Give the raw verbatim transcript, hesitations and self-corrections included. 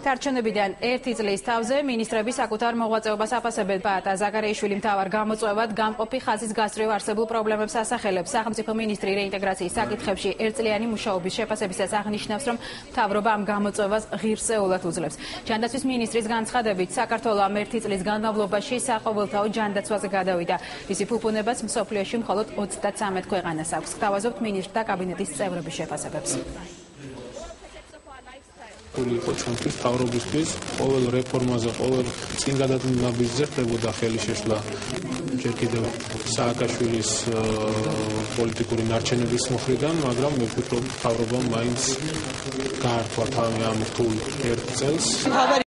არჩევნებიდან ერთი წლის თავზე მინისტრები საკუთარ მოღვაწეობას აფასებენ. პაატა ზაგარეიშვილი მთავარ გამოწვევად გამყოფი ხაზის გასწრევ არსებულ პრობლემებს ასახელებს. სახელმწიფო მინისტრი რეინტეგრაციის საკითხებში ერთწლიანი მუშაობის შეფასებისას აღნიშნავს, რომ მთავრობა ამ გამოწვევას ღირსეულად უძლებს. ჯანდაცვის მინისტრის განცხადებით, საქართველო ამ ერთი წლის განმავლობაში საყოველთაო ჯანდაცვაზე გადავიდა. მისი ფუფუნებას მსოფლიოში მხოლოდ ოცდათვრამეტ ქვეყანას აქვს. გთავაზობთ მინისტრთა კაბინეტის წევრების შეფასებებს. იყო ჩვენთვის მთავრობისთვის ყოველ რეფორმაზე, ყოველ წინგადადგმებაზე ხდებოდა ხელი შეშლა ჯერ კიდევ სააკაშვილის პოლიტიკური ნარჩენების მხრიდან, მაგრამ მე ვფიქრობ, მთავრობამ მაინც გაართვა თავი ამ რთულ ერთ წელს.